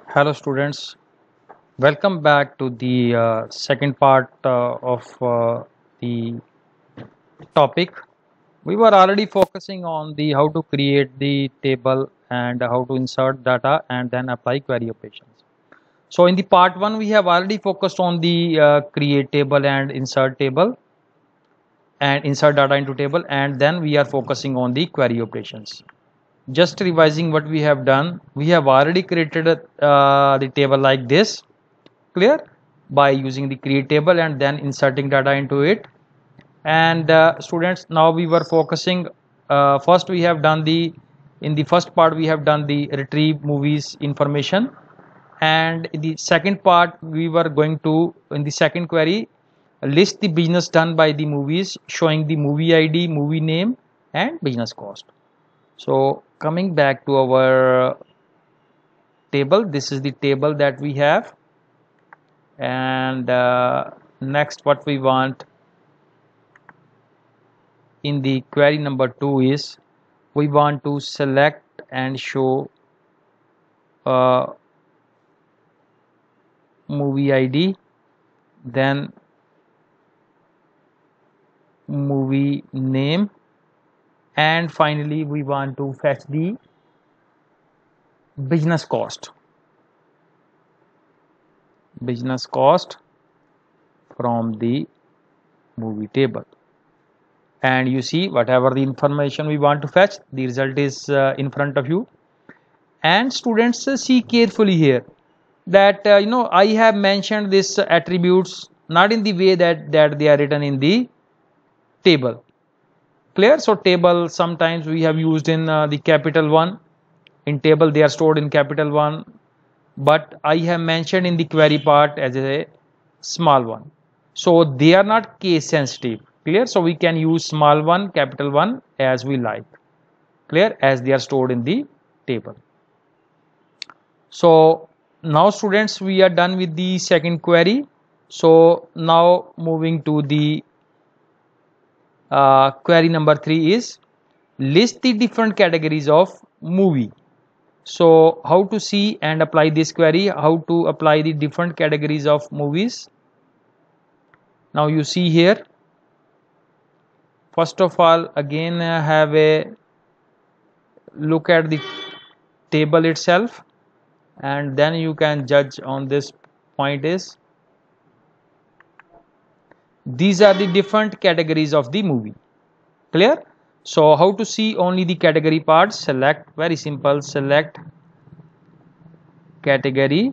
Hello students, welcome back to the second part of the topic. We were already focusing on the how to create the table and how to insert data and then apply query operations. So in the part 1 we have already focused on the create table and insert data into table, and then we are focusing on the query operations. Just revising what we have done, we have already created the table like this, clear, by using the create table and then inserting data into it. And students, now we were focusing, first we have done the, in the first part we have done the retrieve movies information, and in the second part we were going to, in the second query, list the business done by the movies showing the movie id, movie name and business cost. So coming back to our table, this is the table that we have. And next what we want in the query number 2 is we want to select and show movie id, then movie name, and finally we want to fetch the business cost from the movie table. And you see, whatever the information we want to fetch, the result is in front of you. And students, see carefully here that I have mentioned this attributes not in the way that they are written in the table, clear. So table sometimes we have used in the capital one, in table they are stored in capital one, but I have mentioned in the query part as a small one, so they are not case sensitive, clear. So we can use small one, capital one as we like, clear, as they are stored in the table. So now students, we are done with the second query. So now moving to the query number 3 is list the different categories of movie. So how to see and apply this query, how to apply the different categories of movies. Now you see here, first of all, again have a look at the table itself, and then you can judge on this point is these are the different categories of the movie, clear. So how to see only the category part, select, very simple, select category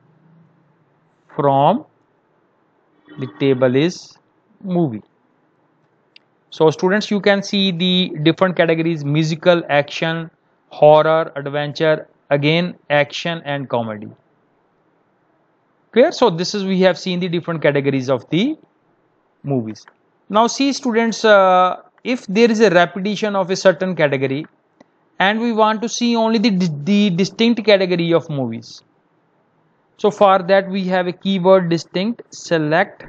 from the table is movie. So students, you can see the different categories: musical, action, horror, adventure, again action and comedy, clear. So this is, we have seen the different categories of the movies. Now see students, if there is a repetition of a certain category and we want to see only the distinct category of movies, so for that we have a keyword distinct, select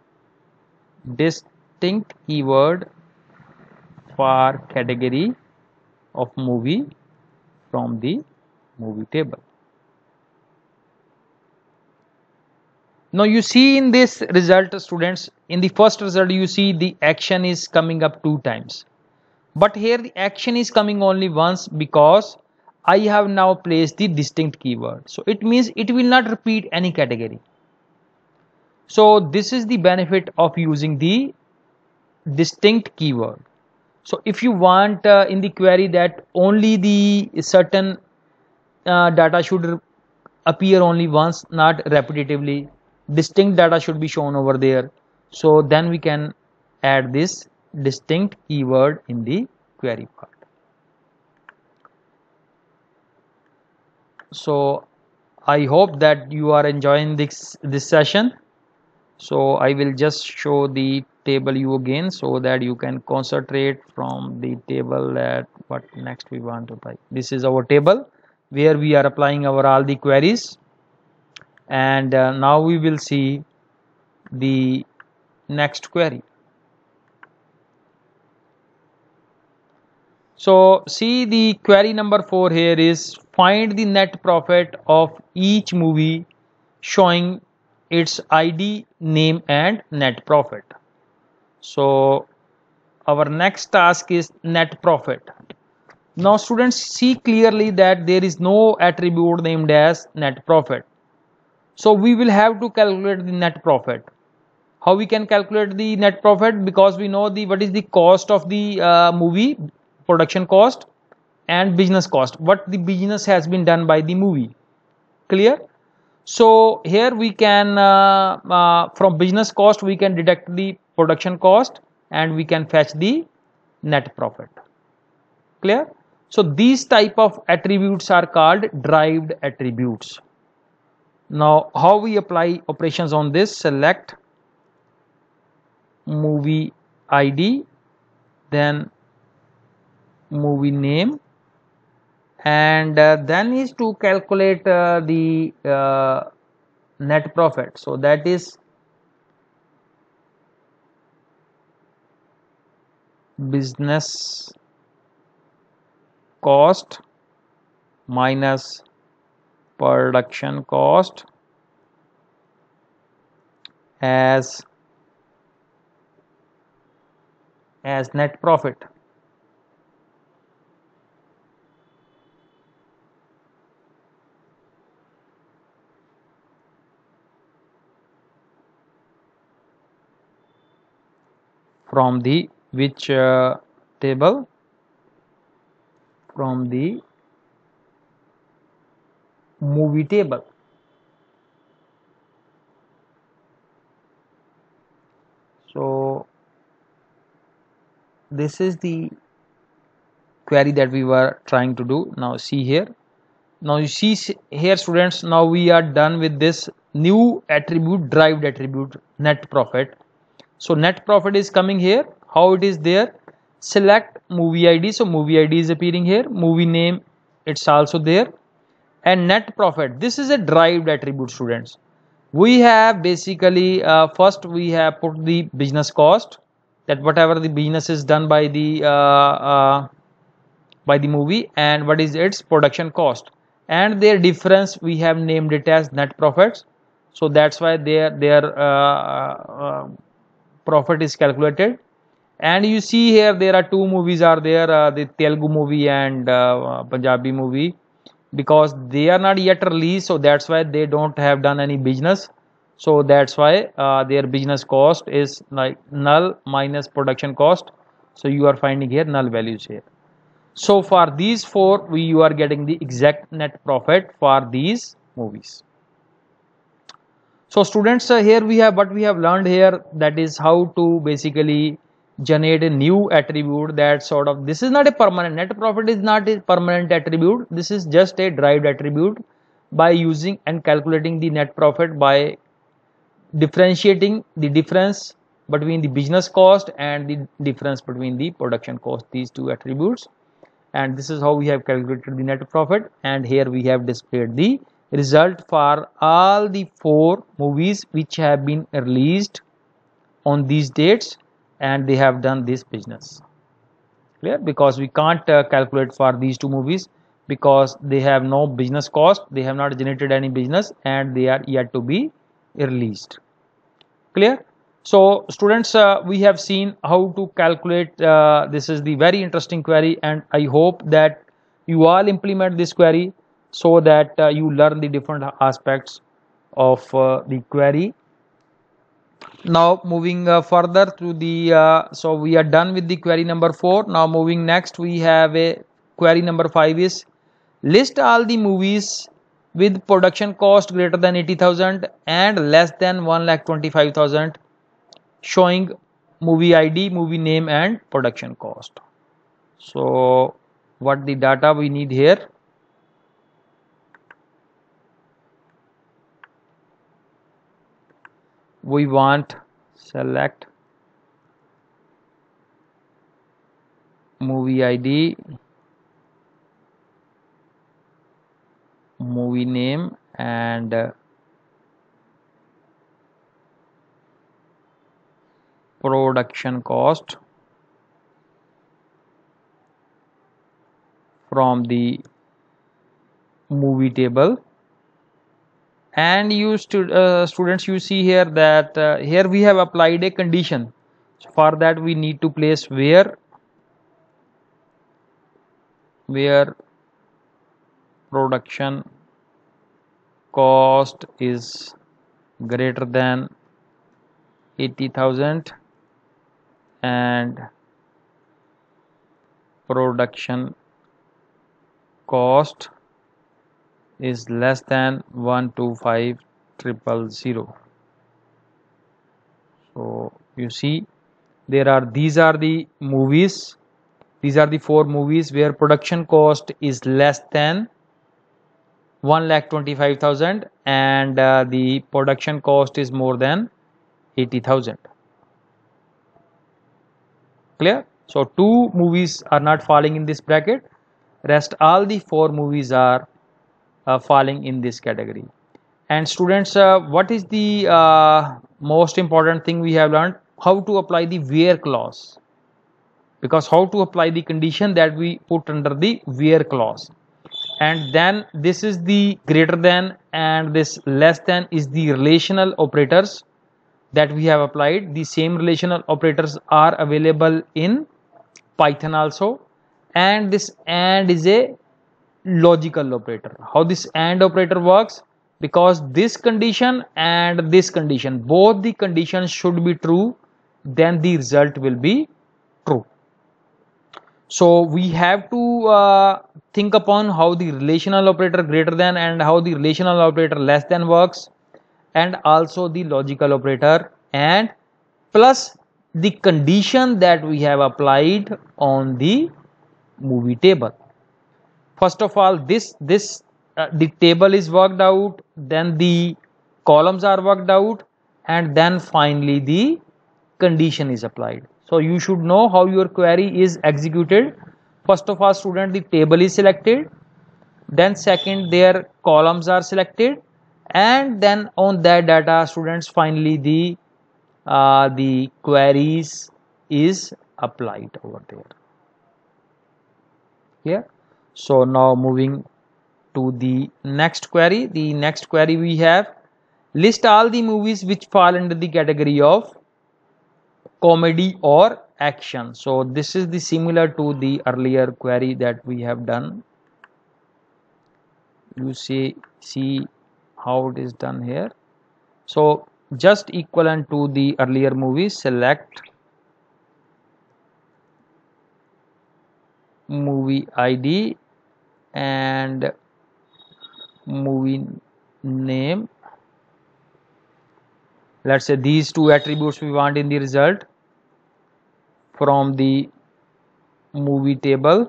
distinct keyword for category of movie from the movie table. Now you see in this result students, in the first result you see the action is coming up 2 times, but here the action is coming only once because I have now placed the distinct keyword, so it means it will not repeat any category. So this is the benefit of using the distinct keyword. So if you want in the query that only the certain data should appear only once, not repetitively, distinct data should be shown over there, so then we can add this distinct keyword in the query part. So I hope that you are enjoying this session. So I will just show the table you again so that you can concentrate from the table at what next we want to apply. This is our table where we are applying our all the queries, and now we will see the next query. So see, the query number 4 here is find the net profit of each movie showing its ID, name and net profit. So our next task is net profit. Now students, see clearly that there is no attribute named as net profit. So we will have to calculate the net profit. How we can calculate the net profit? Because we know the what is the cost of the movie, production cost and business cost, what the business has been done by the movie. Clear? So here we can from business cost we can deduct the production cost and we can fetch the net profit. Clear? So these type of attributes are called derived attributes. Now how we apply operations on this? Select movie ID, then movie name, and then is to calculate the net profit. So that is business cost minus production cost as net profit. From the which table? From the movie table. So this is the query that we were trying to do. Now see here. Now you see here students, now we are done with this new attribute, derived attribute, net profit. So net profit is coming here. How it is there? Select movie ID. So movie ID is appearing here. Movie name, it's also there. And net profit, this is a derived attribute students. We have basically first we have put the business cost, that whatever the business is done by the movie, and what is its production cost, and their difference we have named it as net profits. So that's why their profit is calculated. And you see here there are two movies are there, the Telugu movie and Punjabi movie, because they are not yet released, so that's why they don't have done any business. So that's why their business cost is like null minus production cost. So you are finding here null values here. So for these four, you are getting the exact net profit for these movies. So students, here we have what we have learned here, that is how to basically generate a new attribute. That sort of, this is not a permanent, net profit is not a permanent attribute. This is just a derived attribute by using and calculating the net profit by differentiating the difference between the business cost and the difference between the production cost, these two attributes. And this is how we have calculated the net profit, and here we have displayed the result for all the four movies which have been released on these dates and they have done this business. Clear? Because we can't calculate for these two movies because they have no business cost, they have not generated any business, and they are yet to be released. Clear? So students, we have seen how to calculate, this is the very interesting query, and I hope that you all implement this query so that you learn the different aspects of the query. Now moving further to the, so we are done with the query number 4. Now moving next, we have a query number 5 is list all the movies with production cost greater than 80,000 and less than 1,25,000, showing movie ID, movie name and production cost. So what the data we need here? We want select movie ID, movie name and production cost. from the movie table. And you students, you see here that here we have applied a condition. So for that we need to place where production cost is greater than 80,000 and production cost is less than 125,000. So you see these are the movies, these are the 4 movies where production cost is less than 1,25,000 and the production cost is more than 80,000. Clear? So 2 movies are not falling in this bracket, rest all the 4 movies are falling in this category. And students, what is the most important thing we have learned? How to apply the where clause, because how to apply the condition that we put under the where clause. And then this is the greater than and this less than is the relational operators that we have applied. The same relational operators are available in Python also, and this and is a logical operator. How this and operator works? Because this condition and this condition, both the conditions should be true, then the result will be true. So we have to think upon how the relational operator greater than and how the relational operator less than works, and also the logical operator, and plus the condition that we have applied on the movie table. First of all, the table is worked out, then the columns are worked out, and then finally the condition is applied. So you should know how your query is executed. First of all, student, the table is selected, then second their columns are selected, and then on that data, students, finally the queries is applied over there. Here. So now moving to the next query. The next query we have, list all the movies which fall under the category of comedy or action. So this is the similar to the earlier query that we have done. You see how it is done here. So just equivalent to the earlier movie, select movie ID and movie name. Let's say these 2 attributes we want in the result from the movie table,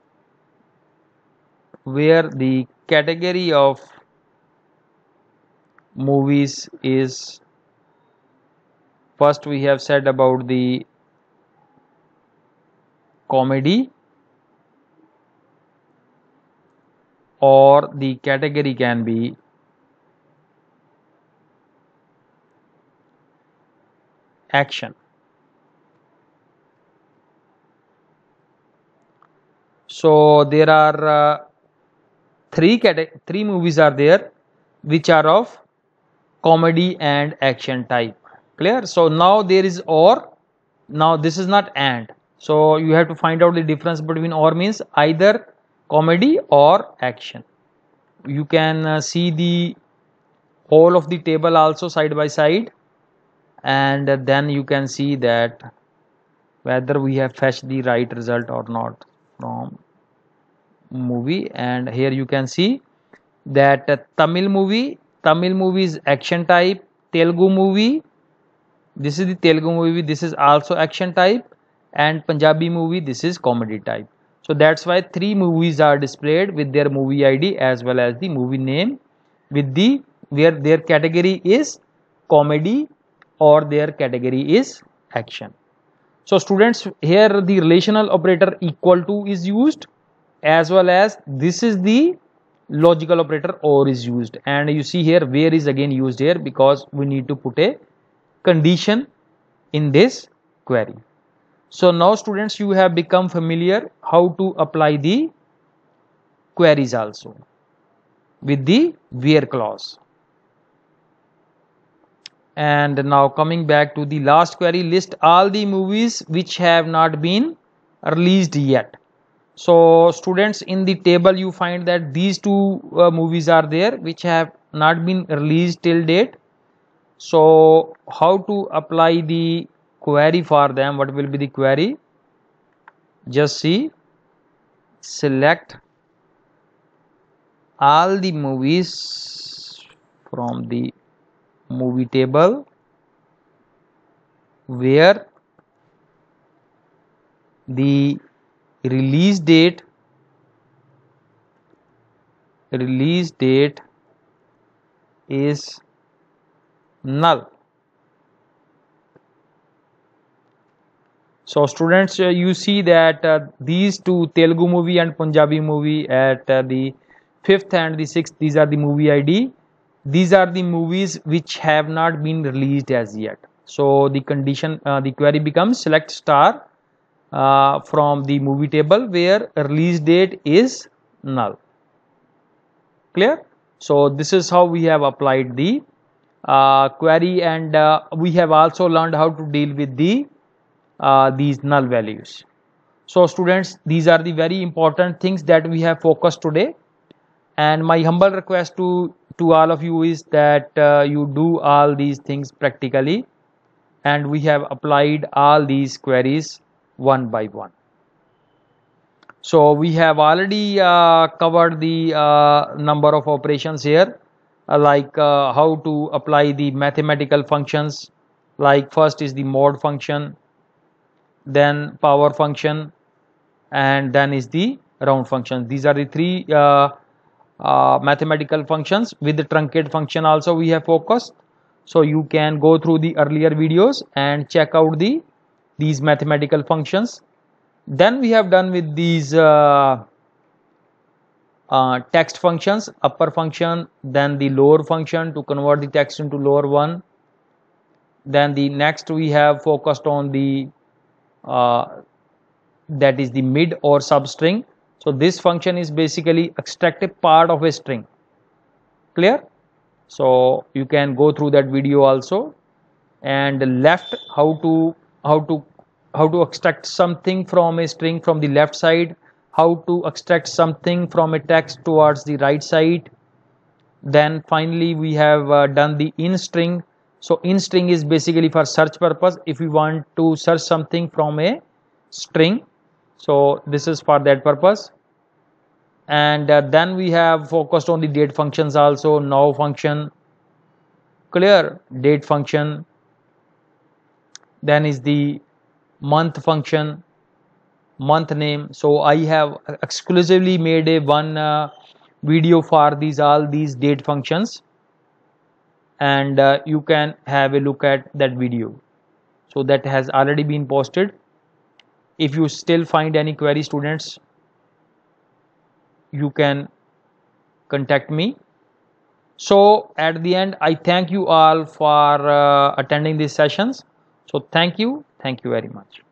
where the category of movies is, first we have said about the comedy, or the category can be action. So there are 3 movies are there which are of comedy and action type. Clear? So now there is or, now this is not and. So you have to find out the difference between or means either comedy or action. You can see the whole of the table also side by side, and then you can see that whether we have fetched the right result or not from movie. And here you can see that Tamil movie is action type, Telugu movie, this is the Telugu movie, this is also action type, and Punjabi movie, this is comedy type. So that's why 3 movies are displayed with their movie ID as well as the movie name, with the where their category is comedy or their category is action. So students, here the relational operator equal to is used, as well as this is the logical operator or is used, and you see here where is again used here because we need to put a condition in this query. So now students, you have become familiar how to apply the queries also with the where clause. And now coming back to the last query, list all the movies which have not been released yet. So students, in the table you find that these two movies are there which have not been released till date. So how to apply the query for them? What will be the query? Just see, select all the movies from the movie table where the release date is null. So students, you see that these two, Telugu movie and Punjabi movie, at the 5th and the 6th, these are the movie ID. These are the movies which have not been released as yet. So the condition, the query becomes select star from the movie table where release date is null. Clear? So this is how we have applied the query, and we have also learned how to deal with the these null values. So students, these are the very important things that we have focused today, and my humble request to all of you is that you do all these things practically, and we have applied all these queries one by one. So we have already covered the number of operations here, like how to apply the mathematical functions. Like first is the mod function, then power function, and then is the round function. These are the three mathematical functions. With the truncate function also we have focused. So you can go through the earlier videos and check out these mathematical functions. Then we have done with these text functions, upper function, then the lower function to convert the text into lower one. Then the next we have focused on the that is the mid or substring. So this function is basically extractive part of a string. Clear? So you can go through that video also. And left, how to extract something from a string from the left side, how to extract something from a text towards the right side. Then finally we have done the in string. So in string is basically for search purpose. If we want to search something from a string, so this is for that purpose. And then we have focused on the date functions also. Now function, clear, date function. Then is the month function, month name. So I have exclusively made a one video for all these date functions, and you can have a look at that video. So that has already been posted. If you still find any query, students, you can contact me. So at the end, I thank you all for attending these sessions. So thank you very much.